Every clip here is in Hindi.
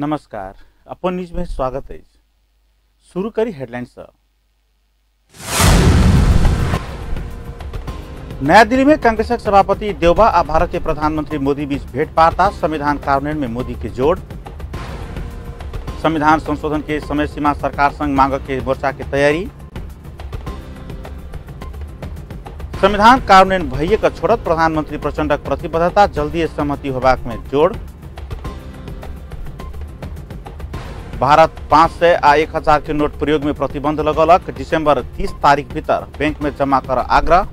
नमस्कार। अपन न्यूज में स्वागत है। शुरू करी हेडलाइंस। नया दिल्ली में कांग्रेस सभापति देउबा और भारतीय प्रधानमंत्री मोदी बीच भेंटवार्ता। संविधान कार्यान्वयन में मोदी के जोड़। संविधान संशोधन के समय सीमा सरकार संग मांग के मोर्चा की तैयारी। संविधान कार्यान्वयन भइए का छोड़त प्रधानमंत्री प्रचंड प्रतिबद्धता। जल्दी सहमति होबाक में जोड़। भारत 500 आ 1000 के नोट प्रयोग में प्रतिबंध लगौलक। दिसंबर 30 तारीख भीतर बैंक में जमा कर आग्रह।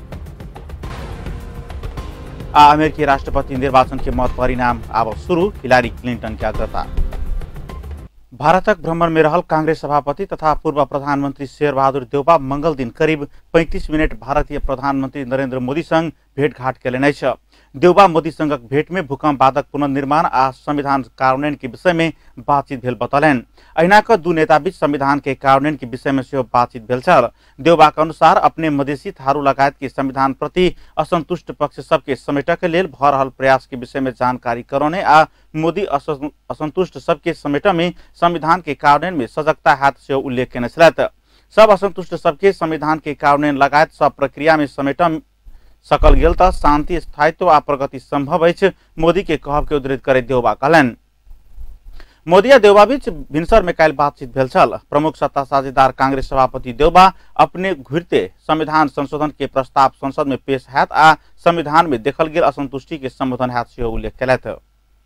अमेरिकी राष्ट्रपति निर्वाचन के मत परिणाम अब शुरू। हिलारी क्लिंटन की अग्रता। भारतक भ्रमण में रहल कांग्रेस सभापति तथा पूर्व प्रधानमंत्री शेरबहादुर देउबा मंगल दिन करीब 35 मिनट भारतीय प्रधानमंत्री नरेंद्र मोदी संग भेंटघाट केलनि अछि। देउबा मोदी संगक भेंट में भूकंप बादक पुनर्निर्माण आ संविधान कार्यान्वयन के विषय में बातचीत भेल बतौलनि। अहिनाक दू नेता बीच संविधान के कार्यान्वयन के विषय में सेहो बातचीत भेल छल। देउबा के अनुसार अपने मधेसी थारू लगायत के संविधान प्रति असंतुष्ट पक्ष सबके समेटक लेल भ रहल प्रयास के विषय में जानकारी करौने आ मोदी असंतुष्ट सबके समेट में संविधान के कार्यान्वयन में सजगता हाथ से उल्लेख केने छलथि। सब असंतुष्ट सबके संविधान के कार्यान्वयन लगायत सब प्रक्रिया में समेट सकल गेल त शांति स्थायित्व आ प्रगति संभव अछि। मोदी के कहब के उद्धृत करैत देउबा कहलनि। मोदी आ देउबा बीच भिनसर में काल्हि बातचीत भेल छल। प्रमुख सत्ता साझेदार कांग्रेस सभापति देउबा अपने घुरते संविधान संशोधन के प्रस्ताव संसद में पेश हैत आ संविधान में देखल गेल असंतुष्टि के संबोधन हैत सेहो उल्लेख केलथि।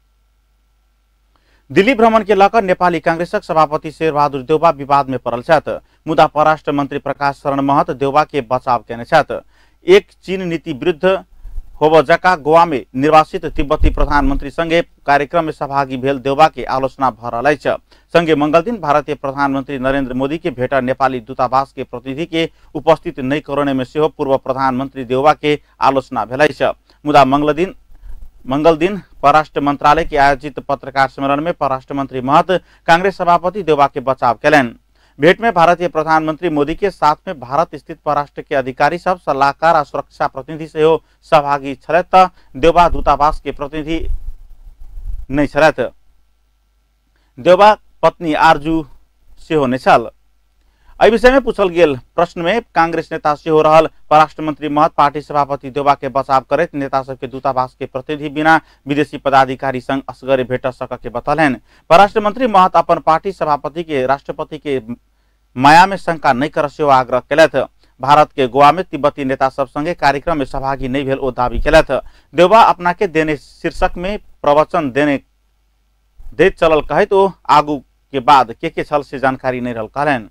दिल्ली भ्रमण के लकर नेपाली कांग्रेसक सभापति शेरबहादुर देउबा विवाद में पड़ल छथि। मुदा परराष्ट्र मंत्री प्रकाश शरण महत देउबा के बचाव केने छथि। एक चीन नीति विरुद्ध होब जका गोवा में निर्वासित तिब्बती प्रधानमंत्री संगे कार्यक्रम में सहभागी भेल देउबा के आलोचना भ रहल अछि। संगे मंगल दिन भारतीय प्रधानमंत्री नरेंद्र मोदी के भेट नेपाली दूतावास के प्रतिनिधि के उपस्थित नहीं करने में सेहो पूर्व प्रधानमंत्री देउबा के आलोचना भेल अछि। मुदा मंगल दिन परराष्ट्र मंत्रालय के आयोजित पत्रकार सम्मेलन में परराष्ट्र मंत्री महत कांग्रेस सभापति देउबा के बचाव केलनि। भेंट में भारतीय प्रधानमंत्री मोदी के साथ में भारत स्थित परराष्ट्र के अधिकारी सब सलाहकार और सुरक्षा प्रतिनिधि सेहो सहभागी छलथि त देउबा दूतावास के प्रतिनिधि नहीं छलथि। देउबा पत्नी आरजू सेहो नहीं छल। एहि विषय में पूछल गेल प्रश्न में कांग्रेस नेता सेहो रहल परराष्ट्र मंत्री महत पार्टी सभापति देउबा के बचाव करैत नेता सबके दूतावास के प्रतिनिधि बिना विदेशी पदाधिकारी संग असगरे भेट सक के बतौलनि। परराष्ट्र मंत्री महत अपन पार्टी सभापति के राष्ट्रपति के माया में शंका नहीं कर सेहो आग्रह केलथि। भारत के गोवा में तिब्बती नेता सब संगे कार्यक्रम में सहभागी नहीं भेल ओ दावी केलथि। देउबा अपना के देने शीर्षक में प्रवचन देत चलल कहैत ओ आगू के बाद के छल से जानकारी नहीं रहल कहलनि।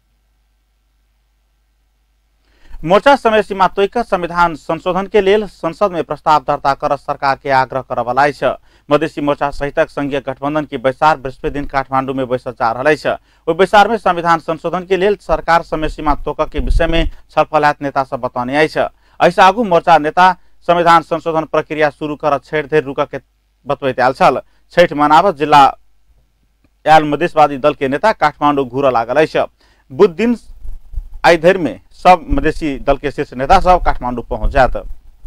मोर्चा समय सीमा तोयक संविधान संशोधन के लेल संसद में प्रस्ताव दर्ता कर सरकार के आग्रह करवला अछि। मधेसी मोर्चा सहितक संघीय गठबंधन की बैसार बृहस्पति दिन काठमांडू में बैसक जा रहल अछि। ओहि बैसार में संविधान संशोधन के लेल सरकार समय सीमा तोकक के विषय में छलफल हैत नेता सब बतौने अछि। ऐसे आगू मोर्चा नेता संविधान संशोधन प्रक्रिया शुरू कर छठि धरि रुक के बतबैत आयल छल। छठि मनावत जिला आयल मधेशवादी दल के नेता काठमांडू घूर लागल अछि। बुध दिन आई धरि में सब मधेसी दल के शीर्ष नेता सब काठमांडू पहुंच जात।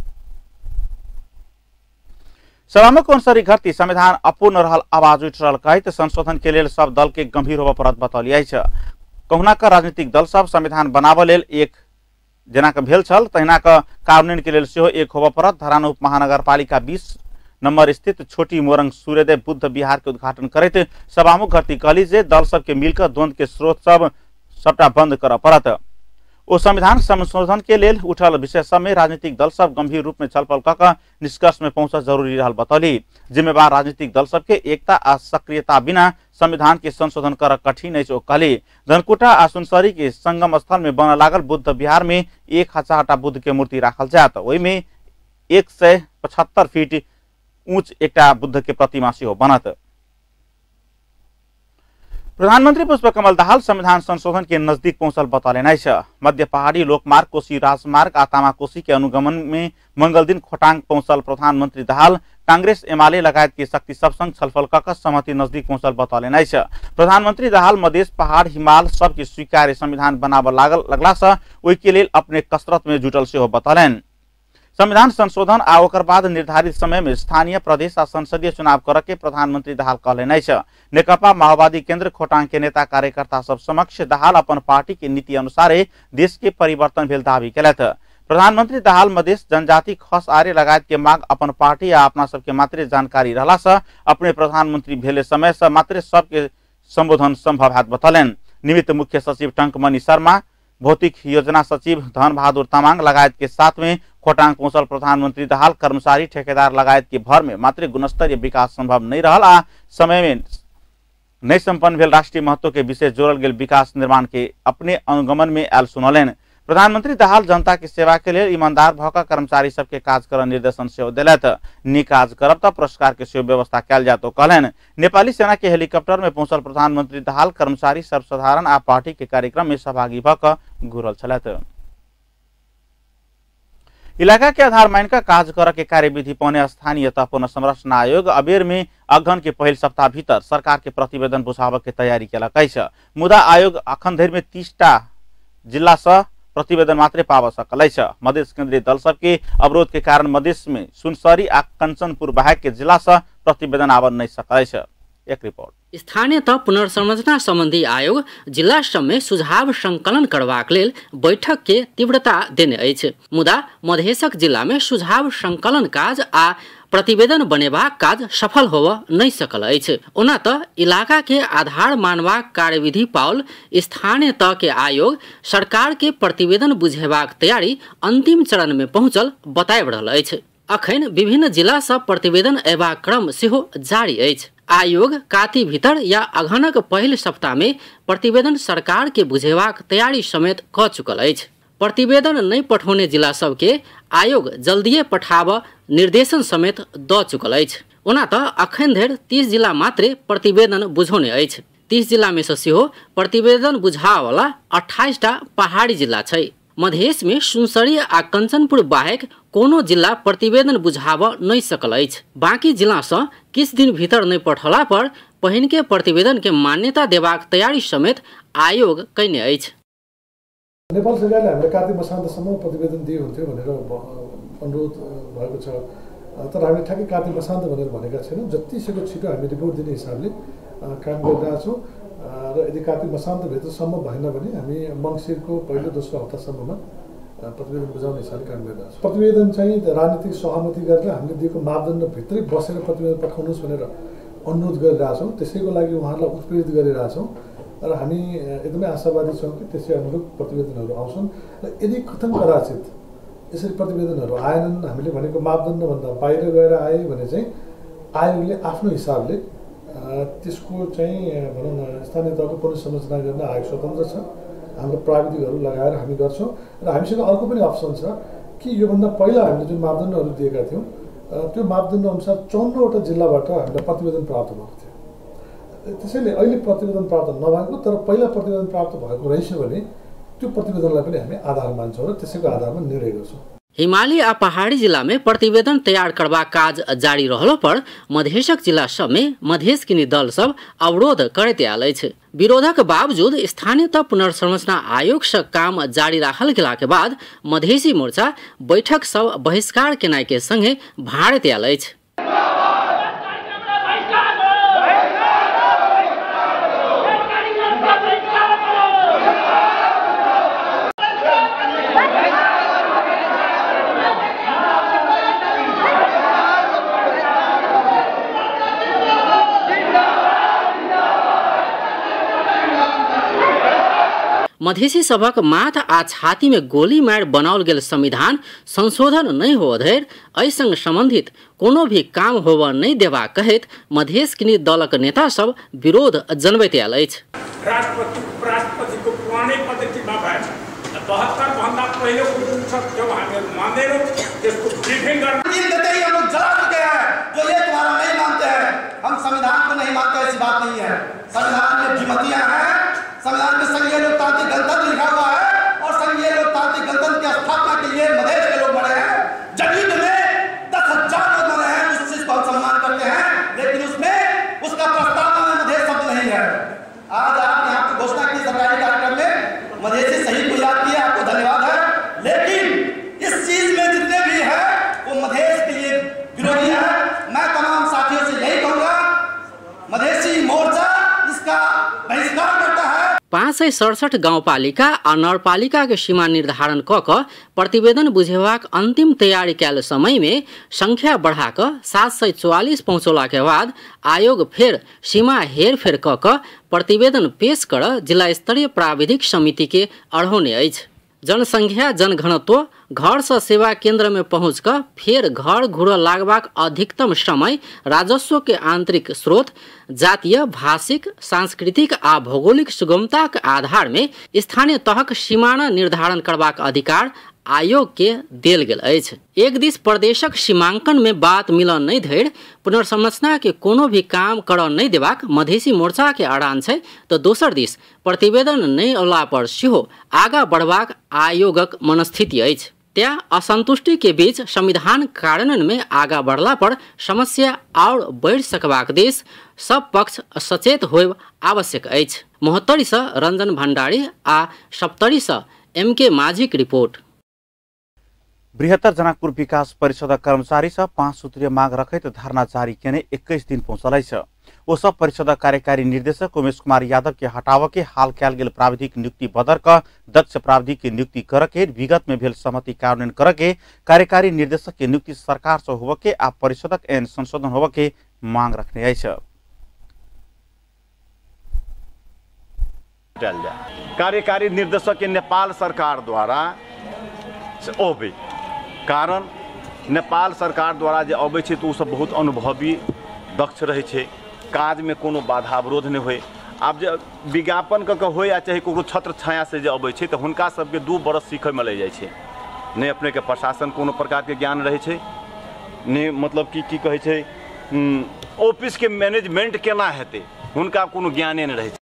सभा में कौनसरी घटती संविधान अपूर्ण रहल आवाज उठ रहल कहत संशोधन के लेल सब दल के गंभीर होबय पड़त बतौली अछि। कहुना का राजनीतिक दल सब संविधान बनाबय लेल एक जेना के भेल छल तहिना के कार्यान्वयन के लेल सेहो एक होबय पड़त। धरान उप महानगरपालिका 20 नंबर स्थित छोटी मोरंग सूर्योदय बुद्ध विहार के उद्घाटन करैत सभामुख घटती कहली जे दल सबके मिलकर द्वंद्व के स्रोत सब सबटा बंद करऽ पड़त। ओ संविधान संशोधन के लेल उठल विषय सब में राजनीतिक दल सब गंभीर रूप में छलफल क निष्कर्ष में पहुंचल जरूरी रहल बतौली। जिम्मेवार राजनीतिक दल सबके एकता आ सक्रियता बिना संविधान के संशोधन कर कठिन अछि ओ कहली। धनकुटा आ सुनसरी के संगम स्थल में बन लागल बुद्ध विहार में 1000 बुद्ध के मूर्ति राखल जात। ओहि में 175 फीट ऊंच एकटा बुद्ध के प्रतिमा सेहो बनत। प्रधानमंत्री पुष्पकमल दाहाल संविधान संशोधन के नजदीक पहुंचल बतौलनि अछि। मध्य पहाड़ी लोकमार्ग कोशी राजमार्ग आ तामाकोशी के अनुगमन में मंगल दिन खोटांग पहुंचल प्रधानमंत्री दाहाल कांग्रेस एमाले लगायत के शक्ति सब संग छलफल क सहमति नजदीक पहुंचल बतौलनि अछि। प्रधानमंत्री दाहाल मधेश पहाड़ हिमाल सबके स्वीकार्य संविधान बनाबऽ लगला से ओहि के लेल अपने कसरत में जुटल सेहो बतौलनि। संविधान संशोधन आ ओकर बाद निर्धारित समय में स्थानीय प्रदेश आ संसदीय चुनाव करके प्रधानमंत्री दाहाल कहले छ। नेकपा माओवादी केंद्र खोटांग के नेता कार्यकर्ता सब समक्ष दाहाल अपन पार्टी के नीति अनुसार देश के परिवर्तन भेल दावी केलथ। प्रधानमंत्री दाहाल मधेश जनजाति खस आर्य लगायत के मांग अपन पार्टी आ अपना सबके मात्रे जानकारी रहला से अपने प्रधानमंत्री भेले समय से मात्रे सबके संबोधन संभव हाथ बतलेन। निमित्त मुख्य सचिव टंकमणि शर्मा, भौतिक योजना सचिव धन बहादुर तामाङ लगायत के साथ में खोटांग पहुंचल प्रधानमंत्री दाहाल कर्मचारी ठेकेदार लगायत के भर में मात्र गुणस्तरीय विकास संभव नहीं रहल आ समय में नहीं संपन्न भेल राष्ट्रीय महत्व के विषय जोड़ल गेल विकास निर्माण के अपने अनुगमन में आयल सुनौलेन। प्रधानमंत्री दाहाल जनता की सेवा के लिए ईमानदार भौका कर्मचारी सबके काज कर निर्देशन सेहो दिलथ। नीक काज करब त पुरस्कार के सेहो व्यवस्था कयल जात कहलेन। नेपाली सेना के हेलीकॉप्टर में पहुंचल प्रधानमंत्री दाहाल कर्मचारी सर्वसाधारण आ पार्टी के कार्यक्रम में सहभागी भऽ घुरल छलथ। इलाका के आधार मान का काज कर के कार्यविधि पौने स्थानीय तह पुनर्संरचना आयोग अबेर में अगहन के पहिल सप्ताह भीतर सरकार के प्रतिवेदन बुझाव के तैयारी केलक अछि। मुदा आयोग अखन धरि में 30टा जिला से प्रतिवेदन मात्रे पाव सकल छ। मधेश केंद्रीय दल सबके अवरोध के कारण मधेश में सुनसरी आ कंचनपुर बाहेक के जिला से प्रतिवेदन आवन नहीं सकल छ। एक रिपोर्ट। स्थानीय तह पुनर्संरचना संबंधी आयोग जिला सब में सुझाव संकलन करबाक लेल बैठक के तीव्रता देने अछि। मुदा मधेशक जिला में सुझाव संकलन काज आ प्रतिवेदन बनेबाक काज सफल होब नहीं सकल अछि। ओना त इलाका के आधार मानबाक कार्यविधि पाओल स्थानीय तह के आयोग सरकार के प्रतिवेदन बुझेबाक तैयारी अंतिम चरण में पहुंचल बताबि रहल अछि। अखन विभिन्न जिला सब प्रतिवेदन अयबाक क्रम सेहो जारी अछि। आयोग काती भीतर या अगहनक पहिल सप्ताह में प्रतिवेदन सरकार के बुझेबाक तैयारी समेत क चुकल अछि। प्रतिवेदन नहीं पठौने जिला सबके आयोग जल्दिए पठाब निर्देशन समेत द चुकल अछि। ओना त अखन धरि 30 जिला मात्रे प्रतिवेदन बुझौने अछि। 30 जिला में से सेहो प्रतिवेदन बुझाव वाला 28टा पहाड़ी जिला छै। मधेश में सुनसरी आ कंचनपुर बाहेक कोनो जिला प्रतिवेदन बुझाव नहीं सकल अछि। बाकी जिला से किछ दिन भीतर नहीं पठला पर पहिन के प्रतिवेदन के मान्यता देबाक तैयारी समेत आयोग कैने अछि। नेपाल सरकारले हामीले कार्तिक मसान्तसम्म प्रतिवेदन दिए हुन्थ्यो भनेर अनुरोध भएको छ। तर हामी ठ्याक्कै कार्तिक मसान्त भनेर भनेका छैनौँ। जतिसक्दो छिटो हामी रिपोर्ट दिने हिसाबले काम गरिरहेका छौँ र यदि कार्तिक मसान्तभित्रसम्म भएन भने हामी मङ्सिरको पहिलो दोस्रो हप्तासम्ममा प्रतिवेदन बुझाउने हिसाबले काम गरिरहेका छौँ। प्रतिवेदन चाहिँ राजनीतिक सहमति गरेर हामीले दिएको मापदण्डभित्रै बसेर प्रतिवेदन पठाउनुहोस् भनेर अनुरोध गरिरहेका छौँ। त्यसैको लागि उहाँहरूलाई उत्प्रेरित गरिरहेका छौँ र हामी एकदमै आशावादी छौँ कि त्यसै अनुरूप प्रतिवेदनहरू आउँछन् र यदि कथन कदाचित यसरी प्रतिवेदनहरू आएनन्, हामीले भनेको मापदण्डभन्दा बाहिर गएर आए भने चाहिँ आयोगले आफ्नो हिसाबले त्यसको चाहिँ भनौँ न स्थानीय तहको पुनर्संरचना गर्न आयोग स्वतन्त्र छ। हाम्रो प्राविधिकहरू लगाएर हामी गर्छौँ र हामीसँग अर्को पनि अप्सन छ कि योभन्दा पहिला हामीले जुन मापदण्डहरू दिएका थियौँ त्यो मापदण्ड अनुसार 54वटा जिल्लाबाट हामीलाई प्रतिवेदन प्राप्त भएको थियो। त्यसैले अहिले प्रतिवेदन प्राप्त नभएको तर पहिला प्रतिवेदन प्राप्त भएको रहेछ भने त्यो प्रतिवेदनलाई पनि हामी आधार मान्छौँ र त्यसैको आधारमा निर्णय गर्छौँ। हिमाली आ पहाड़ी जिला में प्रतिवेदन तैयार करबा काज जारी रहलो पर मधेशक जिला सब में मधेश किनी दल सब अवरोध करते आयल अछि। विरोधक बावजूद स्थानीय तह पुनर्संरचना आयोग से काम जारी राखल गेला के बाद मधेसी मोर्चा बैठक सब बहिष्कार केनाय के संगे भारत आयल अछि। मधेसी सभक माथ आ छाती में गोली मार बनाओल गेल संविधान संशोधन नहीं हो धरि एहि संग संबंधित कोनो भी काम होब नहीं देबा कहैत मधेश किनी दलक नेता सब विरोध जनबैत आयल अछि। राष्ट्रपतिको पुरानै पद्धतिमा भए 72 भन्दा पहिले जब हामीहरू मान्दैनौँ त्यसको ब्रिफिङ गर्न देते हम लोग जला चुके हैं। जो ये तुम्हारा नहीं मानते हैं, हम संविधान को नहीं मानते, ऐसी बात नहीं है। संविधान में विमतियां हैं, संविधान में संघीय लोकतांत्रिक गणतंत्र लिखा हुआ है और संघीय लोकतांत्रिक गणतंत्र की स्थापना के लिए मधेश के लोग बने हैं। जनयुद्ध में 10,000 लोग बने हैं, उस चीज को हम सम्मान करते हैं, लेकिन उसमें उसका प्रस्तावना में मधेश शब्द नहीं है। आज आप यहाँ पर घोषणा की सरकारी कार्यक्रम में मधेसी शहीद को याद किया, आपको धन्यवाद है। लेकिन इस चीज में जितने भी है 567 गाउँपालिका आ नगरपालिका के सीमा निर्धारण क प्रतिवेदन बुझेबाक अंतिम तैयारी कैल समय में संख्या बढ़ा क 744 पहुँचौला के बाद आयोग फिर सीमा हेरफेर क प्रतिवेदन पेश कर जिला स्तरीय प्राविधिक समिति के अढ़ौने अछि। जनसंख्या जनघनत्व घर से सेवा केंद्र में पहुँच कर फिर घर घुर लागबाक अधिकतम समय राजस्व के आंतरिक स्रोत जातीय भाषिक सांस्कृतिक आ भौगोलिक सुगमता के आधार में स्थानीय तहक सीमाना निर्धारण करबाक अधिकार आयोग के देल गेल अछि। एक दिस प्रदेशक सीमांकन में बात मिलन नहीं धरि पुनर्संरचना के कोनो भी काम करऽ नहीं देबाक मधेसी मोर्चा के अड़ान छै, तो दोसर दिस प्रतिवेदन नहीं अला पर सेहो आगा बढ़बाक आयोगक मनस्थिति अछि। त्या असंतुष्टि के बीच संविधान कार्यान्वयन में आगा बढ़ला पर समस्या और बढ़ सकबाक देश सब पक्ष सचेत होब आवश्यक अछि। महोत्तरी से रंजन भंडारी आ सप्तरी से MK माझी की रिपोर्ट। बृहत्तर जनकपुर विकास परिषद कर्मचारी से 5 सूत्रीय मांग रखैत धरना जारी केने 21 दिन पहुंचल छ। ओ सब परिषद कार्यकारी निर्देशक उमेश कुमार यादव के हटाव के हाल कैल गेल प्राविधिक नियुक्ति बदर क दक्ष प्राविधिक के नियुक्ति करके विगत में भेल सहमति कार्यान्वयन करके कार्यकारी निर्देशक के नियुक्ति सरकार से होब के आ परिषदक एन संशोधन होब के मांग रखने छ। कार्यकारी निर्देशक के नेपाल सरकार द्वारा ओबे कारण नेपाल सरकार द्वारा जे अबै छै तो सब बहुत अनुभवी दक्ष रहे छै, काज में कोनो बाधा अवरोध नहीं होय। आब जे विज्ञापन क होय या चाहे कोनो छत्र छाया से जे अबै छै तो हुनका सबके 2 बरस सीखै में लग जाय छै। नहीं अपने के प्रशासन कोनो प्रकार के ज्ञान रहे छै, नहीं मतलब की कहे छै ऑफिस के मैनेजमेंट केना हेतै हुनका कोनो ज्ञाने नहीं रहे छै।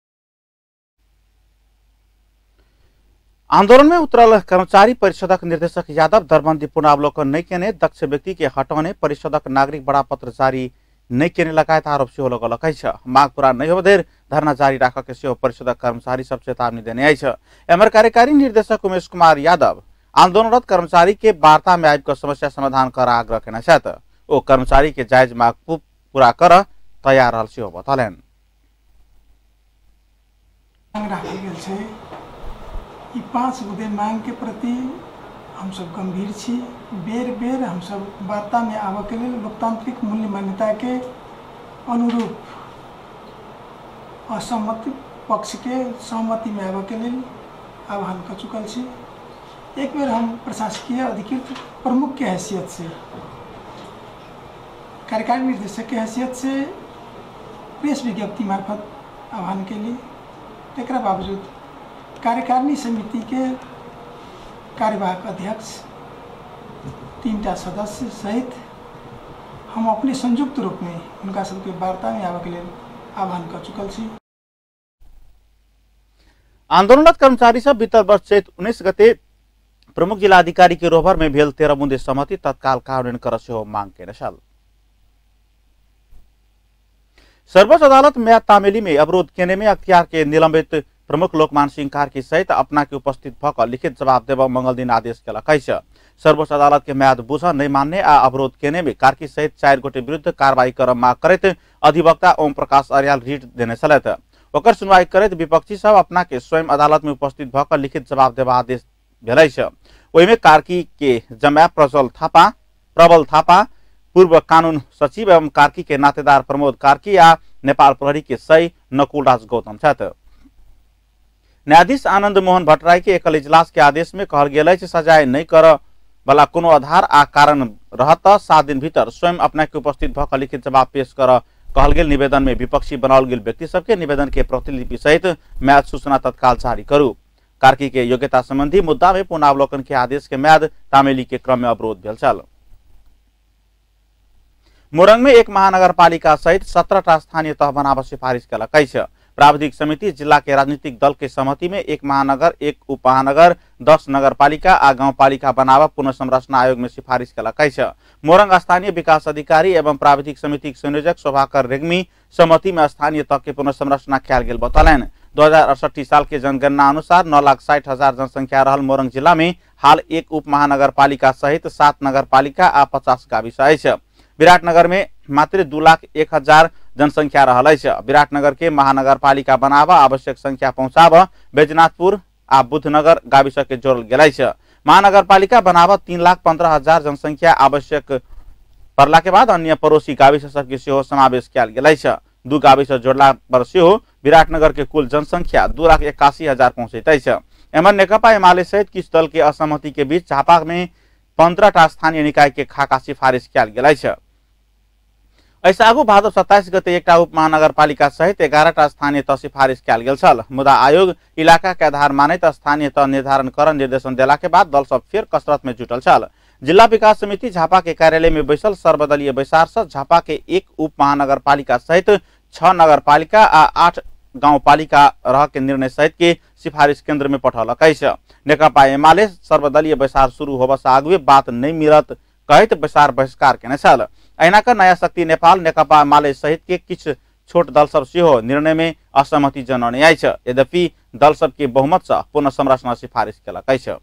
आंदोलन में उतरल कर्मचारी परिषदक निर्देशक यादव दरबंदी पुनरावलोकन नहीं केने, दक्ष व्यक्ति के हटाने, परिषदक नागरिक बड़ा पत्र जारी नहीं केने लगायत आरोप सेहो लगल छ। मांग पूरा नहीं होब देर धरना जारी राख के सेहो परिषदक कर्मचारी सब चेतावनी देने अछि। एमर कार्यकारी निर्देशक उमेश कुमार यादव आंदोलनरत कर्मचारी के वार्ता में आबि समस्या समाधान कर आग्रह केने छथि। ओ कर्मचारी के जायज मांग पूरा कर तैयार रहल सेहो बतौलनि। ई 5 मुद्दे मांग के प्रति हम सब गंभीर छी। बेर बेर हम सब वार्ता में आबऽ के लिए लोकतांत्रिक मूल्य मान्यता के अनुरूप असहमत पक्ष के सहमति में आबऽ के लिए आह्वान कर चुकल छी। एक बेर हम प्रशासकीय अधिकृत प्रमुख के हैसियत से, कार्यकारी निर्देशक के हैसियत से प्रेस विज्ञप्ति मार्फत आह्वान के लिए, एकरा बावजूद कार्यकारिणी समिति के कार्यवाहक अध्यक्ष 3टा सदस्य सहित हम अपने संयुक्त रूप में उनका सबके वार्ता में आबऽ के लिए आह्वान कर चुकल छी। आंदोलनरत कर्मचारी सब बीतल वर्ष चैत 19 गते प्रमुख जिला अधिकारी के रोहबर में भेल 13 बुंदे सहमति तत्काल कार्यान्वयन कर सेहो मांग केने छल। सर्वोच्च अदालत म्याद तामेली में अवरोध केने में अख्तियार के निलंबित प्रमुख लोकमान सिंह कार्की सहित अपना के उपस्थित भक लिखित जवाब देव मंगल दिन आदेश केलक अछि। सर्वोच्च अदालत के म्याद बुझ नहीं मानने आ अवरोध केने में कार्की सहित 4 गोटे विरुद्ध कार्रवाई कर मांग करैत अधिवक्ता ओम प्रकाश अर्याल रिट देने छलथि। ओकर सुनवाई करैत विपक्षी सब अपना के स्वयं अदालत में उपस्थित भक लिखित जवाब देव आदेश भेल अछि। ओहि में कार्की के जमाय प्रबल थापा पूर्व कानून सचिव एवं कार्की के नातेदार प्रमोद कार्की आ नेपाल प्रहरी के सही नकुल राज गौतम छथि। न्यायाधीश आनंद मोहन भट्टराई के एकल इजलास के आदेश में कहल गेल अछि सजाए नहीं कर वाला कोनो आधार आ कारण रहत 7 दिन भीतर स्वयं अपना के उपस्थित भक लिखित जवाब पेश कर कहल गेल निवेदन में विपक्षी बनाओल गेल व्यक्ति सबके निवेदन के प्रतिलिपि सहित म्याद सूचना तत्काल जारी करू। कार्की के योग्यता संबंधी मुद्दा में पुनरावलोकन के आदेश के म्याद तामेली के क्रम में अवरोध भेल छल। मोरंग में एक महानगरपालिका सहित 17टा स्थानीय तह बनाव सिफारिश केलक अछि। प्राविधिक समिति जिला के राजनीतिक दल के सहमति में 1 महानगर 1 उप महानगर 10 नगरपालिका आ गाउँपालिका बनाव पुनर्संरचना आयोग में सिफारिश केलक अछि। मोरंग स्थानीय विकास अधिकारी एवं प्राविधिक समिति के संयोजक शोभाकर रेग्मी सहमति में स्थानीय तह के पुनर्संरचना कयल गेल बतौलनि। 2068 साल के जनगणना अनुसार 9,60,000 जनसंख्या रहल मोरंग जिला में हाल 1 उप महानगरपालिका सहित 7 नगरपालिका आ 50 गाविस अछि। विराटनगर में मात्र 2,01,000 जनसंख्या रहल छ। विराटनगर के महानगरपालिका बनाब आवश्यक संख्या पहुंचाब बैजनाथपुर आ बुद्धनगर गाविस के जोड़ल गेल छ। महानगरपालिका बनाब 3,15,000 जनसंख्या आवश्यक पड़ला के बाद अन्य पड़ोसी गाविस सबके सेहो समावेश कयल गेल छ। 2 गाविस जोड़ला पर सेहो विराटनगर के कुल जनसंख्या 2,81,000 पहुंचैत छ। एमन नेकपा एमाले सहित किछु दल के असहमति के बीच झापा में 15टा स्थानीय निकाय के खाका सिफारिश कयल गेल छ। ऐसा आगू भादव 27 गते एकटा उप महानगरपालिका सहित 11टा स्थानीय तह सिफारिश कयल गेल छल। मुदा आयोग इलाका के आधार मानैत स्थानीय तह निर्धारण कर निर्देशन देला के बाद दल सब फेर कसरत में जुटल छल। जिला विकास समिति झापा के कार्यालय में बैसल सर्वदलीय बैसार से झापा के 1 उप महानगरपालिका सहित 6 नगरपालिका आ 8 गाउँपालिका रह के निर्णय सहित के सिफारिश केंद्र में पठौलक छ। नेकपा एमाले सर्वदलीय बैसार शुरू होबा से आगुए बात नहीं मिलत कहत बैसार बहिष्कार केने छल। अहिना नया शक्ति नेपाल नेकपा एमाले सहित के किछु छोट दल सब सेहो निर्णय में असहमति जनाउने आइ छ। यद्यपि दल सब के बहुमत से पुनः संरचना सिफारिश केलक छ।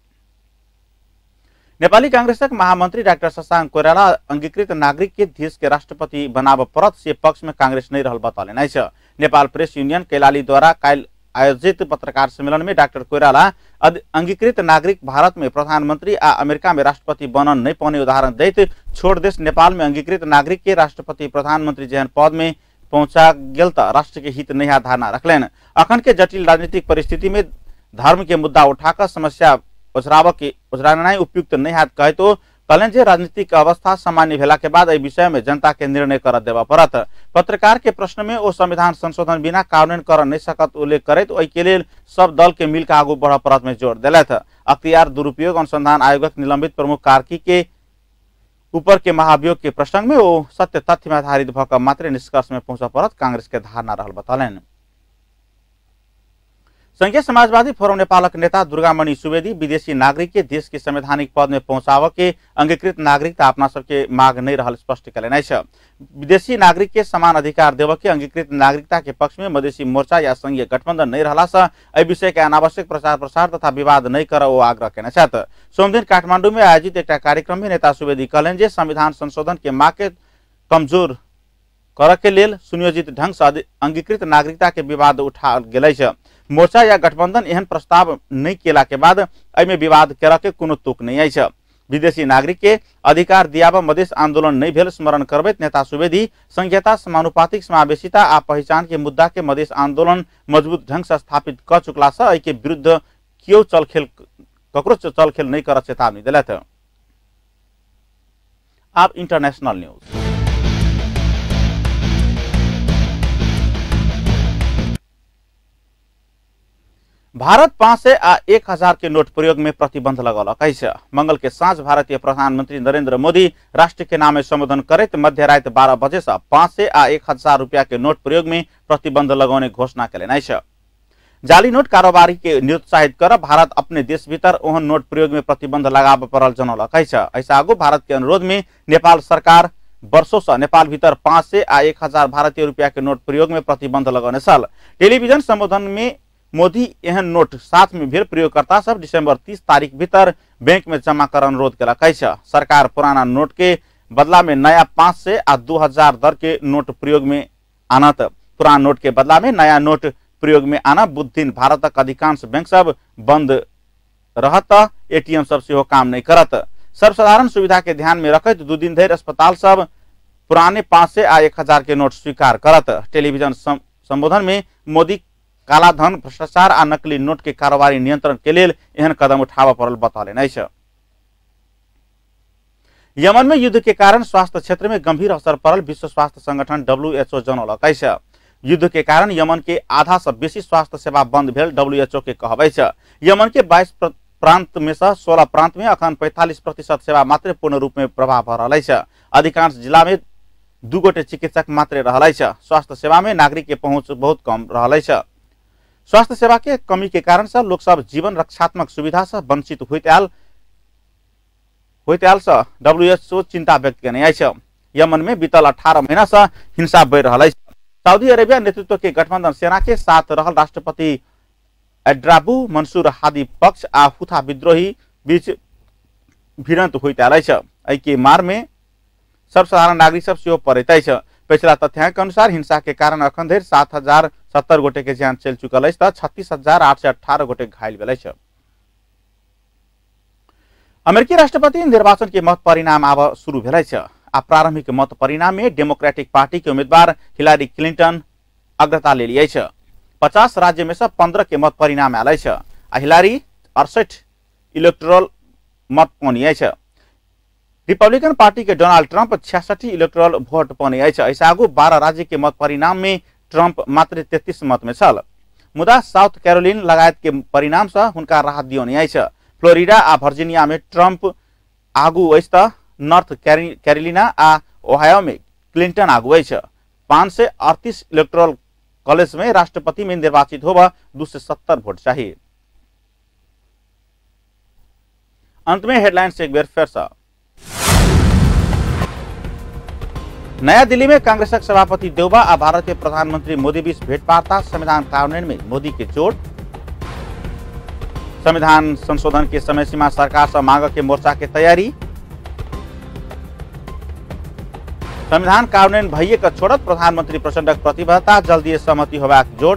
नेपाली कांग्रेसक महामंत्री डाक्टर शशांक कोइराला अंगीकृत नागरिक के देश के राष्ट्रपति बनाब परत से पक्ष में कांग्रेस नहीं रहल बतौले छ। नेपाल प्रेस यूनियन कैलाली द्वारा काल आयोजित पत्रकार सम्मेलन में डाक्टर कोइराला अंगीकृत नागरिक भारत में प्रधानमंत्री आ अमेरिका में राष्ट्रपति बनन नहीं पाउने उदाहरण दैत छोड़ देश नेपाल में अंगीकृत नागरिक के राष्ट्रपति प्रधानमंत्री जेहन पद में पहुंचा गेल त राष्ट्र के हित नहीं धारणा रखलेन। अखन के जटिल राजनीतिक परिस्थिति में धर्म के मुद्दा उठाकर समस्या उजरानाई उपयुक्त नहीं हाथ कहे तो कहलन जे राजनीतिक अवस्था सामान्य भेला के बाद एहि विषय में जनता के निर्णय कर देवा पड़त। पत्रकार के प्रश्न में ओ संविधान संशोधन बिना कानून कर नहीं सकत उल्लेख करैत ओहि के लेल सब दल के मिलकर आगू बढ़ परत में जोर दिलथ। अख्तियार दुरुपयोग अनुसंधान आयोगक निलंबित प्रमुख कार्की के ऊपर के महाभियोग के प्रसंग में वो सत्य तथ्य में आधारित भकर मात्र निष्कर्ष में पहुंच परत कांग्रेस के धारणा रहल बतौलन। संघीय समाजवादी फोरम नेपालक नेता दुर्गामणि सुवेदी विदेशी नागरिक के देश के संवैधानिक पद में पहुंचाव के अंगीकृत नागरिकता अपना सबके मांग नहीं रहल स्पष्ट कयलनि छ। विदेशी नागरिक के समान अधिकार देव के अंगीकृत नागरिकता के पक्ष में मधेसी मोर्चा या संघीय गठबंधन नहीं रहला से एहि विषय के अनावश्यक प्रचार प्रसार तथा विवाद नहीं कर वो आग्रह केने छथि। सोमदिन काठमांडू में आयोजित एक कार्यक्रम में नेता सुवेदी कहलनि जे संविधान संशोधन के मांग के कमजोर कर के लेल सुनियोजित ढंग से अंगीकृत नागरिकता के विवाद उठा गेल छ। मोर्चा या गठबंधन एहन प्रस्ताव नहीं केला के बाद एहिमे विवाद करे के कोनो तुक नहीं आई छ। विदेशी नागरिक के अधिकार दियाब मधेश आंदोलन नहीं भेल स्मरण करबैत नेता सुवेदी संघीयता समानुपातिक समावेशिता आ पहचान के मुद्दा के मधेश आंदोलन मजबूत ढंग से स्थापित कर चुकला से एहि के विरुद्ध क्यों ककरो चलखेल नहीं कर चेतावनी दिलथ। अब इंटरनेशनल न्यूज। भारत 500 आ 1000 के नोट प्रयोग में प्रतिबंध लगौलक अछि। मंगल के साँझ भारतीय प्रधानमंत्री नरेंद्र मोदी राष्ट्र के नाम संबोधन करैत मध्य रात 12 बजे से 500 आ 1000 रुपया के नोट प्रयोग में प्रतिबंध लगौने घोषणा कयलनि अछि। जाली नोट कारोबारी के निरुत्साहित कर भारत अपने देश भीतर ओहन नोट प्रयोग में प्रतिबंध लगाब पड़ल जनौलक अछि। ऐसा आगू भारत के अनुरोध में नेपाल सरकार वर्षों से नेपाल भीतर 500 आ 1000 भारतीय रुपया के नोट प्रयोग में प्रतिबंध लगौने छल। टेलीविजन संबोधन में मोदी एहन नोट साथ में भेल प्रयोगकर्ता सब दिसंबर 30 तारीख भीतर बैंक में जमा कर अनुरोध केलक अछि। सरकार पुराना नोट के बदला में नया 500 आ 2000 दर के नोट प्रयोग में आनत। पुराना नोट के बदला में नया नोट प्रयोग में आना बुध दिन भारतक अधिकांश बैंक सब बंद रहत, एटीएम सब सेहो काम नहीं करत। सर्वसाधारण सुविधा के ध्यान में रखत 2 दिन धरि अस्पताल सब पुराने 500 आ 1000 के नोट स्वीकार करत। टेलीविजन संबोधन में मोदी काला धन भ्रष्टाचार आ नकली नोट के कारोबारी नियंत्रण के लिए एहन कदम उठाव पड़ल बतौलनि अछि। यमन में युद्ध के कारण स्वास्थ्य क्षेत्र में गंभीर असर पड़ल विश्व स्वास्थ्य संगठन WHO जनौलक अछि। युद्ध के कारण यमन के आधा से बेसी स्वास्थ्य सेवा बंद भेल WHO के कहब अछि। यमन के 22 प्रांत में से 16 प्रांत में अखन 45% सेवा मात्र पूर्ण रूप में प्रभाव भ रहल अछि। अधिकांश जिला में 2 गोटे चिकित्सक मात्र रहल अछि। स्वास्थ्य सेवा में नागरिक के पहुंच बहुत कम रहल अछि। स्वास्थ्य सेवा के कमी के कारण से लोग सब जीवन रक्षात्मक सुविधा से वंचित होइत आयल से WHO चिंता व्यक्त केने अछि। यमन में बीतल 18 महीना से हिंसा बढ़ि रहल अछि। सऊदी अरेबिया नेतृत्व के गठबंधन सेना के साथ रहल राष्ट्रपति एड्राबू मंसूर हादी पक्ष आ हुथा विद्रोही बीच भिड़ंत होइत आयल अछि। एहि के मार में सब साधारण नागरिक सब सेहो पड़ैत अछि। पिछला तथ्याङ्क अनुसार हिंसा के कारण अखन धरि 7,070 गोटे के जान चलि चुकल अछि त 36,818 गोटे घायल भेल अछि। अमेरिकी राष्ट्रपति निर्वाचन के मत परिणाम अब शुरू भेल अछि। आ प्रारंभिक मत परिणाम में डेमोक्रेटिक पार्टी के उम्मीदवार हिलारी क्लिंटन अग्रता ले ली है। 50 राज्य में से 15 के मत परिणाम आयल है। हिलारी 68 इलेक्टोरल मत पानी है। रिपब्लिकन पार्टी के डोनाल्ड ट्रंप 66 इलेक्टोरल भोट पानी है। ऐसा आगू 12 राज्य के मत परिणाम में ट्रंप मात्र 33 मत में छल। मुदा साउथ कैरोलिन लगायत के परिणाम से हुनका राहत दियोनी है। फ्लोरिडा आ वर्जीनिया में ट्रंप आगू अछि त नॉर्थ कैरोलिना आ ओहायो में क्लिंटन आगू अछि। 538 इलेक्टोरल कॉलेज में राष्ट्रपति में निर्वाचित होगा 270 वोट चाहिए। अंत में हेडलाइंस एक बार फिर से। नया दिल्ली में कांग्रेस सभापति देउबा और भारतीय प्रधानमंत्री मोदी बीच भेंटवार्ता। संविधान कार्यान्वयन में मोदी के जोड़। संविधान संशोधन के समय सीमा सरकार से मांग के मोर्चा के तैयारी। संविधान कार्यान्वयन भइए के छोड़त प्रधानमंत्री प्रचंडक प्रतिबद्धता। जल्दी सहमति होबाक जोड़।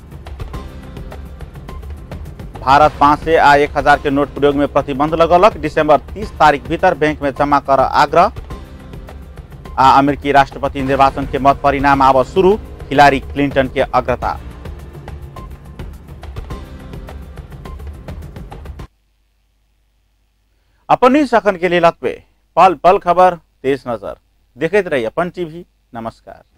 भारत 500 आ 1000 के नोट प्रयोग में प्रतिबंध लगौलक। दिसंबर 30 तारीख भीतर बैंक में जमा कर आग्रह। आ अमेरिकी राष्ट्रपति निर्वाचन के मत परिणाम आब शुरू। हिलारी क्लिंटन के अग्रता। अपन न्यूज अखन के लिए लतवे पल पल खबर तेज नजर देखते रहिए अपन टीवी। नमस्कार।